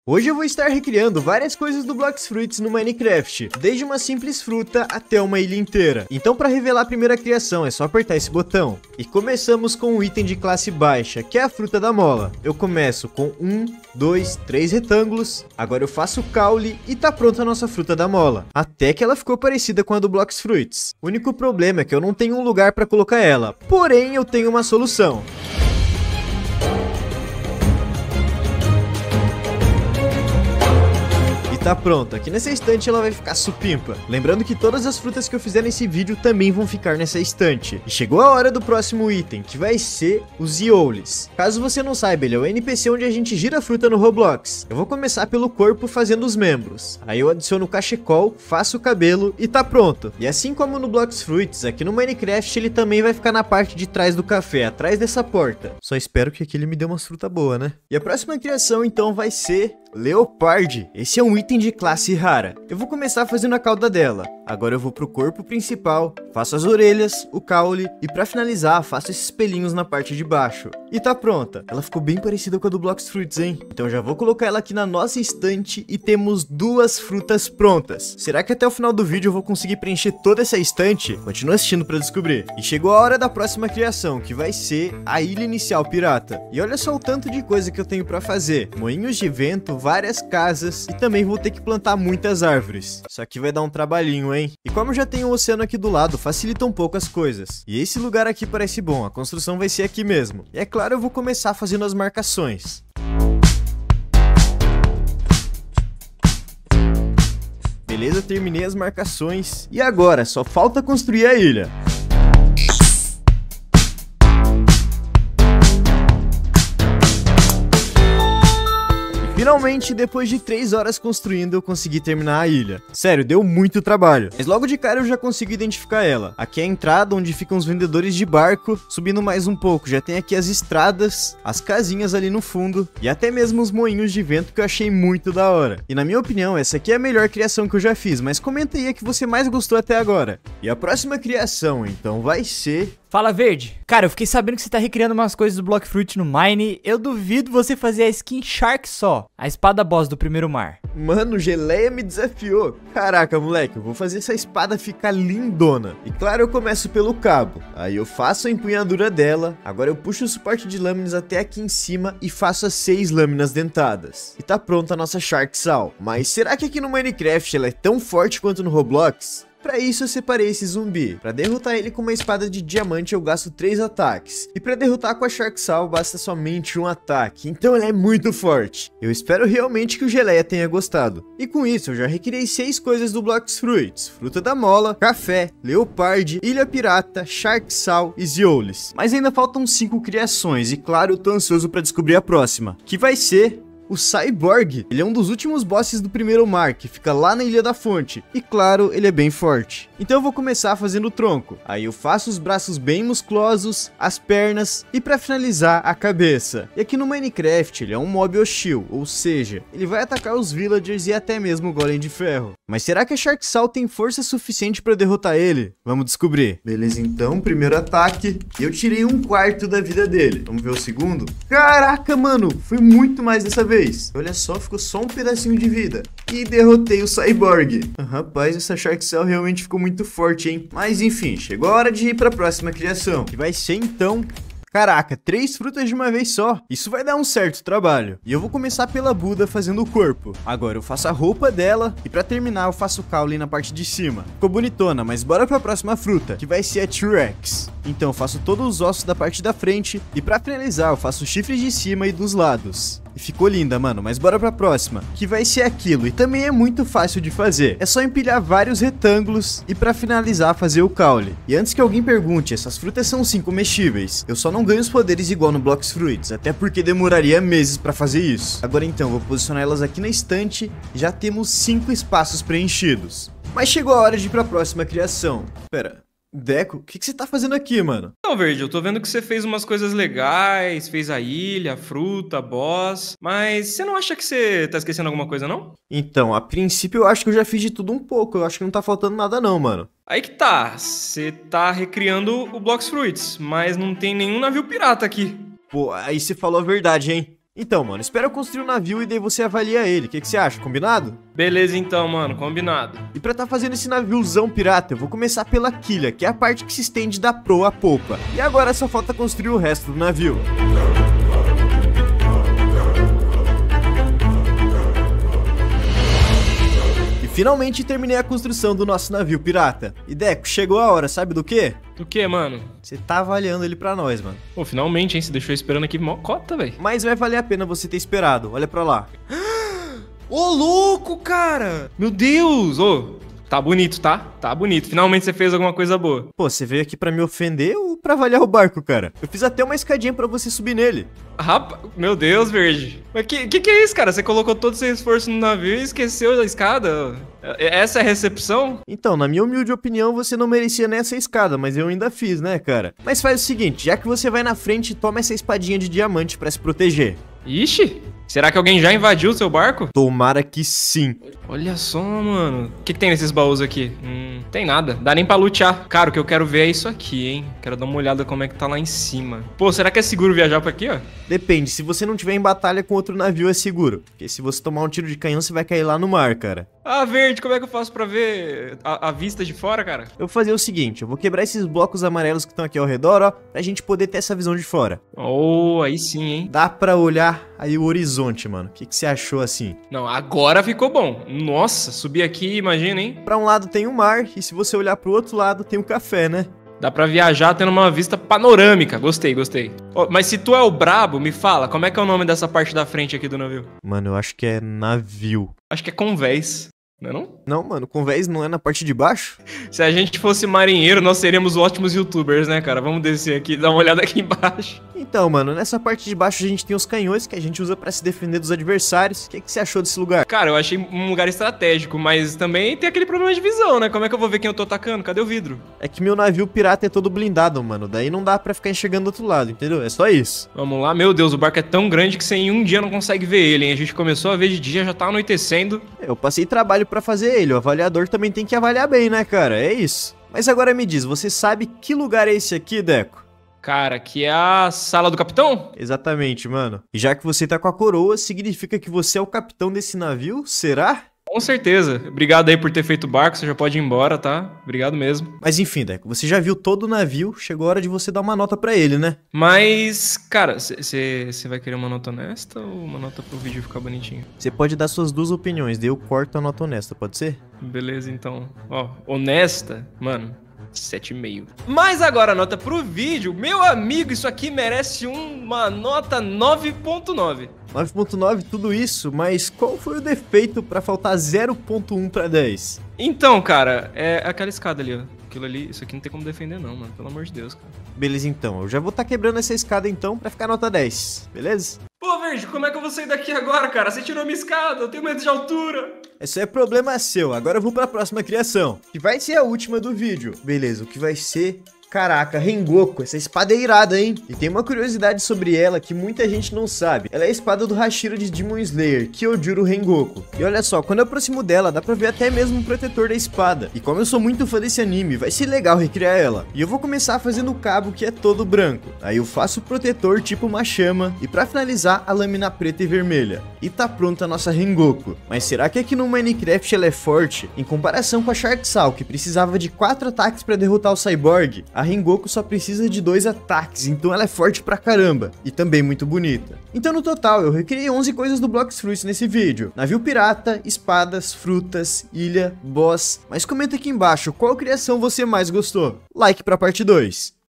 Hoje eu vou estar recriando várias coisas do Blox Fruits no Minecraft, desde uma simples fruta até uma ilha inteira. Então para revelar a primeira criação é só apertar esse botão. E começamos com um item de classe baixa, que é a fruta da mola. Eu começo com 1, 2, 3 retângulos, agora eu faço o caule e tá pronta a nossa fruta da mola. Até que ela ficou parecida com a do Blox Fruits. O único problema é que eu não tenho um lugar para colocar ela, porém eu tenho uma solução. Tá pronta, aqui nessa estante ela vai ficar supimpa. Lembrando que todas as frutas que eu fizer nesse vídeo também vão ficar nessa estante. E chegou a hora do próximo item, que vai ser o Zioles. Caso você não saiba, ele é o NPC onde a gente gira a fruta no Roblox. Eu vou começar pelo corpo fazendo os membros. Aí eu adiciono o cachecol, faço o cabelo e tá pronto. E assim como no Blox Fruits, aqui no Minecraft ele também vai ficar na parte de trás do café, atrás dessa porta. Só espero que aqui ele me dê umas frutas boas, né? E a próxima criação então vai ser Leopard. Esse é um item de classe rara. Eu vou começar fazendo a cauda dela. Agora eu vou pro corpo principal, faço as orelhas, o caule e pra finalizar faço esses pelinhos na parte de baixo. E tá pronta. Ela ficou bem parecida com a do Blox Fruits, hein? Então já vou colocar ela aqui na nossa estante e temos duas frutas prontas. Será que até o final do vídeo eu vou conseguir preencher toda essa estante? Continua assistindo pra descobrir. E chegou a hora da próxima criação, que vai ser a ilha inicial pirata. E olha só o tanto de coisa que eu tenho pra fazer. Moinhos de vento, várias casas e também vou ter que plantar muitas árvores. Isso aqui vai dar um trabalhinho, hein? E como já tem o oceano aqui do lado, facilita um pouco as coisas. E esse lugar aqui parece bom, a construção vai ser aqui mesmo. E é claro, eu vou começar fazendo as marcações. Beleza, terminei as marcações. E agora, só falta construir a ilha. Finalmente, depois de 3 horas construindo, eu consegui terminar a ilha. Sério, deu muito trabalho. Mas logo de cara eu já consigo identificar ela. Aqui é a entrada onde ficam os vendedores de barco. Subindo mais um pouco, já tem aqui as estradas, as casinhas ali no fundo e até mesmo os moinhos de vento que eu achei muito da hora. E na minha opinião, essa aqui é a melhor criação que eu já fiz, mas comenta aí a que você mais gostou até agora. E a próxima criação, então, vai ser... Fala, Verde. Cara, eu fiquei sabendo que você tá recriando umas coisas do Blox Fruit no Mine. Eu duvido você fazer a skin Shark só. A espada boss do primeiro mar. Mano, Geleia me desafiou. Caraca, moleque, eu vou fazer essa espada ficar lindona. E claro, eu começo pelo cabo. Aí eu faço a empunhadura dela. Agora eu puxo o suporte de lâminas até aqui em cima e faço as 6 lâminas dentadas. E tá pronta a nossa Shark Saw. Mas será que aqui no Minecraft ela é tão forte quanto no Roblox? Pra isso eu separei esse zumbi. Pra derrotar ele com uma espada de diamante eu gasto 3 ataques. E pra derrotar com a Shark Saw basta somente um ataque. Então ele é muito forte. Eu espero realmente que o Geleia tenha gostado. E com isso eu já recriei 6 coisas do Blox Fruits. Fruta da mola, café, leopard, ilha pirata, Shark Saw e Zioles. Mas ainda faltam 5 criações e claro eu tô ansioso pra descobrir a próxima. Que vai ser... o Cyborg. Ele é um dos últimos bosses do primeiro mar, que fica lá na Ilha da Fonte. E claro, ele é bem forte. Então eu vou começar fazendo o tronco. Aí eu faço os braços bem musculosos, as pernas e pra finalizar, a cabeça. E aqui no Minecraft ele é um mob hostil, ou seja, ele vai atacar os villagers e até mesmo o golem de ferro. Mas será que a Shark Saw tem força suficiente pra derrotar ele? Vamos descobrir. Beleza, então, primeiro ataque. E eu tirei 1/4 da vida dele. Vamos ver o segundo. Caraca, mano, foi muito mais dessa vez. Olha só, ficou só um pedacinho de vida. E derrotei o Cyborg. Rapaz, essa Shark Saw realmente ficou muito forte, hein? Mas enfim, chegou a hora de ir pra próxima criação. Que vai ser então... Caraca, 3 frutas de uma vez só. Isso vai dar um certo trabalho. E eu vou começar pela Buda fazendo o corpo. Agora eu faço a roupa dela. E pra terminar eu faço o caule na parte de cima. Ficou bonitona, mas bora pra próxima fruta, que vai ser a T-Rex. Então eu faço todos os ossos da parte da frente. E pra finalizar eu faço os chifres de cima e dos lados. E ficou linda, mano, mas bora pra próxima, que vai ser aquilo, e também é muito fácil de fazer. É só empilhar vários retângulos e pra finalizar fazer o caule. E antes que alguém pergunte, essas frutas são sim comestíveis. Eu só não ganho os poderes igual no Blox Fruits, até porque demoraria meses pra fazer isso. Agora então, vou posicionar elas aqui na estante e já temos 5 espaços preenchidos. Mas chegou a hora de ir pra próxima criação. Pera... Deco, o que você tá fazendo aqui, mano? Não, Verde, eu tô vendo que você fez umas coisas legais, fez a ilha, a fruta, a boss, mas você não acha que você tá esquecendo alguma coisa, não? Então, a princípio eu acho que eu já fiz de tudo um pouco, eu acho que não tá faltando nada não, mano. Aí que tá, você tá recriando o Blox Fruits, mas não tem nenhum navio pirata aqui. Pô, aí você falou a verdade, hein? Então, mano, espera eu construir um navio e daí você avalia ele. O que você acha? Combinado? Beleza então, mano, combinado. E pra tá fazendo esse naviozão pirata, eu vou começar pela quilha, que é a parte que se estende da proa à popa. E agora só falta construir o resto do navio. Finalmente terminei a construção do nosso navio pirata. E Deco, chegou a hora, sabe do quê? Do que, mano? Você tá avaliando ele pra nós, mano. Pô, finalmente, hein? Você deixou eu esperando aqui mó cota, velho. Mas vai valer a pena você ter esperado, olha pra lá. Ô, louco, cara! Meu Deus! Ô, tá bonito, tá? Tá bonito. Finalmente você fez alguma coisa boa. Pô, você veio aqui pra me ofender ou pra avaliar o barco, cara? Eu fiz até uma escadinha pra você subir nele. Rapaz, meu Deus, Verde. Mas que é isso, cara? Você colocou todo o seu esforço no navio e esqueceu da escada? Essa é a recepção? Então, na minha humilde opinião, você não merecia nessa escada, mas eu ainda fiz, né, cara? Mas faz o seguinte, já que você vai na frente, toma essa espadinha de diamante pra se proteger. Ixi, será que alguém já invadiu o seu barco? Tomara que sim. Olha só, mano. O que tem nesses baús aqui? Tem nada. Dá nem pra lutear. Cara, o que eu quero ver é isso aqui, hein? Quero dar uma olhada como é que tá lá em cima. Pô, será que é seguro viajar pra aqui, ó? Depende, se você não tiver em batalha com outro navio é seguro. Porque se você tomar um tiro de canhão, você vai cair lá no mar, cara. Ah, Verde, como é que eu faço pra ver a vista de fora, cara? Eu vou fazer o seguinte, eu vou quebrar esses blocos amarelos que estão aqui ao redor, ó, pra gente poder ter essa visão de fora. Oh, aí sim, hein? Dá pra olhar aí o horizonte, mano. O que você achou assim? Não, agora ficou bom. Nossa, subir aqui, imagina, hein? Pra um lado tem o mar, e se você olhar pro outro lado tem o café, né? Dá pra viajar tendo uma vista panorâmica. Gostei, gostei. Oh, mas se tu é o brabo, me fala, como é que é o nome dessa parte da frente aqui do navio? Mano, eu acho que é navio. Acho que é convés. Não é não? Não, mano, convés não é na parte de baixo? Se a gente fosse marinheiro, nós seríamos ótimos youtubers, né, cara? Vamos descer aqui, dar uma olhada aqui embaixo. Então, mano, nessa parte de baixo a gente tem os canhões que a gente usa pra se defender dos adversários. O que você achou desse lugar? Cara, eu achei um lugar estratégico, mas também tem aquele problema de visão, né? Como é que eu vou ver quem eu tô atacando? Cadê o vidro? É que meu navio pirata é todo blindado, mano. Daí não dá pra ficar enxergando do outro lado, entendeu? É só isso. Vamos lá. Meu Deus, o barco é tão grande que você em um dia não consegue ver ele, hein? A gente começou a ver de dia, já tá anoitecendo. Eu passei trabalho pra fazer ele. O avaliador também tem que avaliar bem, né, cara? É isso. Mas agora me diz, você sabe que lugar é esse aqui, Deco? Cara, aqui é a sala do capitão? Exatamente, mano. E já que você tá com a coroa, significa que você é o capitão desse navio? Será? Com certeza. Obrigado aí por ter feito o barco, você já pode ir embora, tá? Obrigado mesmo. Mas enfim, Deco, você já viu todo o navio, chegou a hora de você dar uma nota pra ele, né? Mas, cara, você vai querer uma nota honesta ou uma nota pro vídeo ficar bonitinho? Você pode dar suas duas opiniões, daí eu corto a nota honesta, pode ser? Beleza, então. Ó, honesta, mano, 7,5. Mas agora a nota pro vídeo, meu amigo, isso aqui merece uma nota 9,9. 9.9, tudo isso, mas qual foi o defeito pra faltar 0.1 pra 10? Então, cara, é aquela escada ali, ó. Aquilo ali, isso aqui não tem como defender não, mano. Pelo amor de Deus, cara. Beleza, então. Eu já vou estar quebrando essa escada, então, pra ficar nota 10. Beleza? Pô, Verde, como é que eu vou sair daqui agora, cara? Você tirou minha escada, eu tenho medo de altura. Isso é problema seu. Agora eu vou pra próxima criação, que vai ser a última do vídeo. Beleza, o que vai ser... Caraca, Rengoku, essa espada é irada, hein? E tem uma curiosidade sobre ela que muita gente não sabe. Ela é a espada do Hashira de Demon Slayer, Kyojuro Rengoku. E olha só, quando eu aproximo dela, dá pra ver até mesmo o protetor da espada. E como eu sou muito fã desse anime, vai ser legal recriar ela. E eu vou começar fazendo o cabo que é todo branco. Aí eu faço o protetor tipo uma chama. E pra finalizar, a lâmina preta e vermelha. E tá pronta a nossa Rengoku. Mas será que aqui no Minecraft ela é forte? Em comparação com a Shark Saw, que precisava de 4 ataques pra derrotar o Cyborg, a Rengoku só precisa de 2 ataques, então ela é forte pra caramba, e também muito bonita. Então no total, eu recriei 11 coisas do Blox Fruits nesse vídeo. Navio pirata, espadas, frutas, ilha, boss. Mas comenta aqui embaixo qual criação você mais gostou. Like pra parte 2.